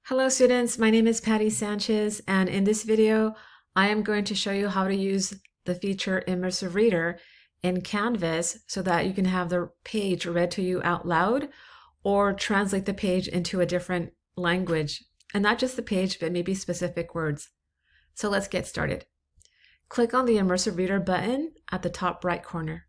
Hello students, my name is Patty Sanchez, and in this video I am going to show you how to use the feature Immersive Reader in Canvas so that you can have the page read to you out loud or translate the page into a different language, and not just the page but maybe specific words. So let's get started. Click on the Immersive Reader button at the top right corner.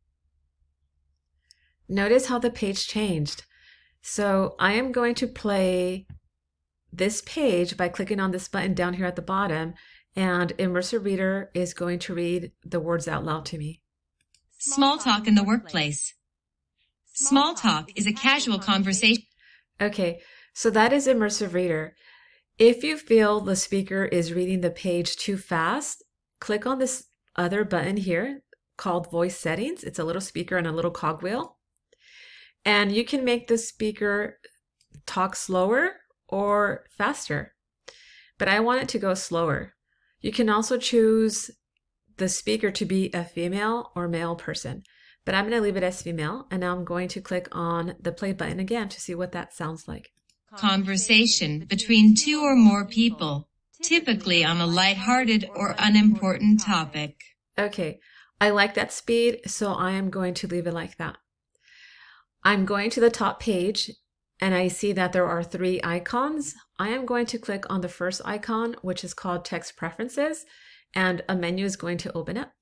Notice how the page changed. So I am going to play this page by clicking on this button down here at the bottom, and Immersive Reader is going to read the words out loud to me. Small talk in the workplace. Small talk is a casual conversation. Okay, so that is Immersive Reader. If you feel the speaker is reading the page too fast, click on this other button here called Voice Settings. It's a little speaker and a little cogwheel. And you can make the speaker talk slower or faster, but I want it to go slower. You can also choose the speaker to be a female or male person, but I'm going to leave it as female, and now I'm going to click on the play button again to see what that sounds like. Conversation between two or more people, typically on a lighthearted or unimportant topic. Okay, I like that speed, so I am going to leave it like that. I'm going to the top page, and I see that there are 3 icons. I am going to click on the first icon, which is called Text Preferences, and a menu is going to open up.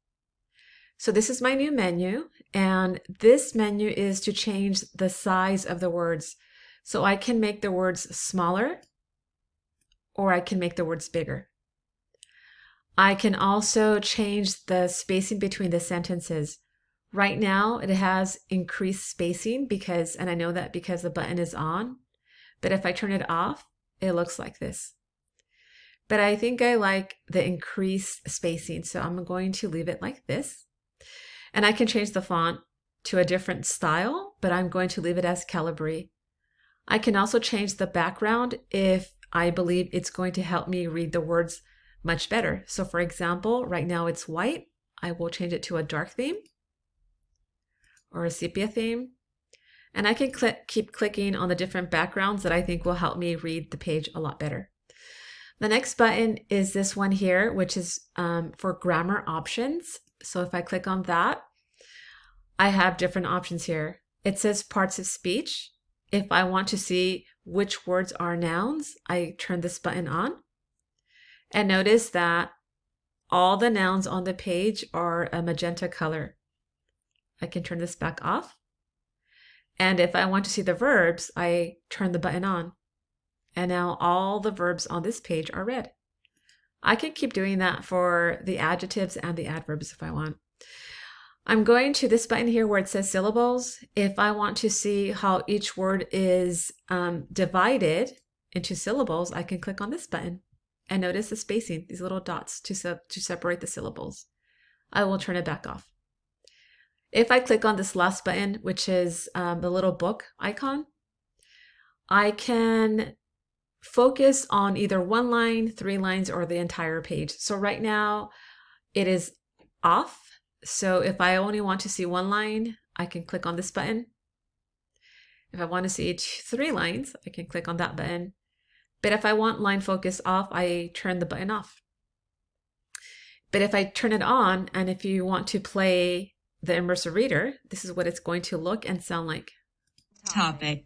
So this is my new menu, and this menu is to change the size of the words. So I can make the words smaller, or I can make the words bigger. I can also change the spacing between the sentences. Right now it has increased spacing and I know that because the button is on, but if I turn it off, it looks like this. But I think I like the increased spacing, so I'm going to leave it like this. And I can change the font to a different style, but I'm going to leave it as Calibri. I can also change the background if I believe it's going to help me read the words much better. So for example, right now it's white. I will change it to a dark theme or a sepia theme. And I can keep clicking on the different backgrounds that I think will help me read the page a lot better. The next button is this one here, which is for grammar options. So if I click on that, I have different options here. It says parts of speech. If I want to see which words are nouns, I turn this button on. And notice that all the nouns on the page are a magenta color. I can turn this back off. And if I want to see the verbs, I turn the button on. And now all the verbs on this page are red. I can keep doing that for the adjectives and the adverbs if I want. I'm going to this button here where it says syllables. If I want to see how each word is divided into syllables, I can click on this button. And notice the spacing, these little dots to separate the syllables. I will turn it back off. If I click on this last button, which is the little book icon, I can focus on either 1 line, 3 lines, or the entire page. So right now it is off. So if I only want to see 1 line, I can click on this button. If I want to see 3 lines, I can click on that button. But if I want line focus off, I turn the button off. But if I turn it on, and if you want to play the Immersive Reader, this is what it's going to look and sound like. Topic.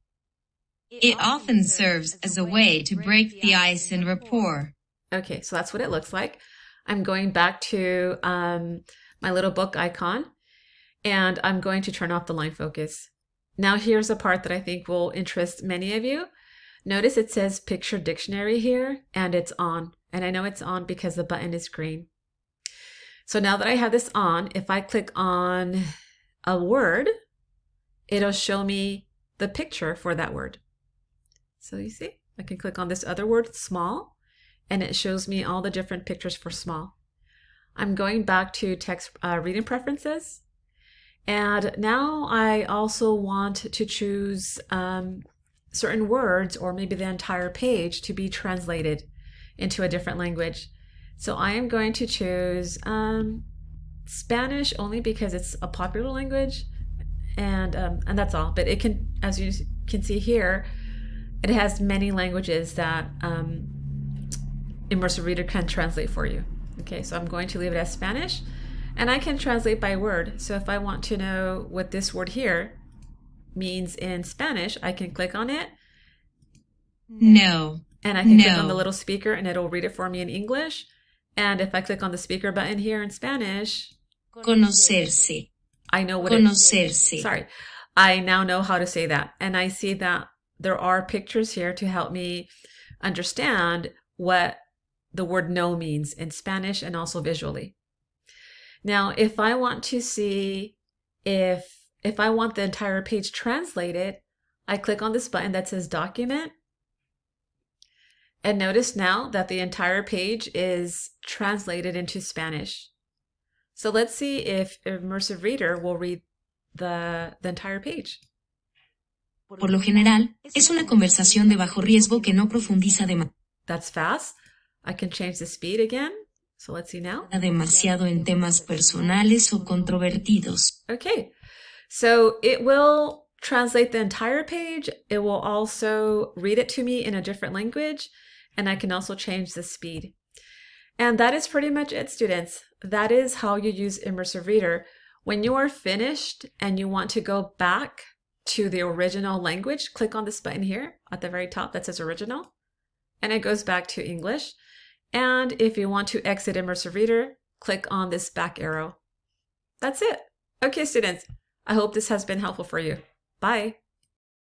It often serves as a way to break the ice in rapport. Okay, so that's what it looks like. I'm going back to my little book icon, and I'm going to turn off the line focus. Now here's a part that I think will interest many of you. Notice it says Picture Dictionary here, and it's on. And I know it's on because the button is green. So now that I have this on, if I click on a word, it'll show me the picture for that word. So you see, I can click on this other word, small, and it shows me all the different pictures for small. I'm going back to text reading preferences. And now I also want to choose certain words or maybe the entire page to be translated into a different language. So I am going to choose Spanish only because it's a popular language, and that's all. But it can, as you can see here, It has many languages that Immersive Reader can translate for you. Okay, so I'm going to leave it as Spanish, and I can translate by word. So if I want to know what this word here means in Spanish, I can click on it. No. And I can click on the little speaker and it'll read it for me in English. And if I click on the speaker button here in Spanish, Conocerse. I know what Conocerse. Sorry. I now know how to say that. And I see that there are pictures here to help me understand what the word no means in Spanish and also visually. Now, if I want to see if I want the entire page translated, I click on this button that says document. And notice now that the entire page is translated into Spanish. So let's see if Immersive Reader will read the entire page. Por lo general, es una conversación de bajo riesgo que no profundiza That's fast. I can change the speed again. So let's see now. demasiado en temas personales o controvertidos. Okay. So it will translate the entire page. It will also read it to me in a different language. And I can also change the speed. And that is pretty much it, students. That is how you use Immersive Reader. When you are finished and you want to go back to the original language, click on this button here at the very top that says original, and it goes back to English. And if you want to exit Immersive Reader, click on this back arrow. That's it. Okay, students, I hope this has been helpful for you. Bye.